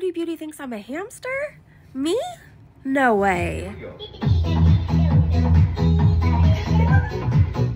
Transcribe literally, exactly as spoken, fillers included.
Foodie Beauty thinks I'm a hamster? Me? No way.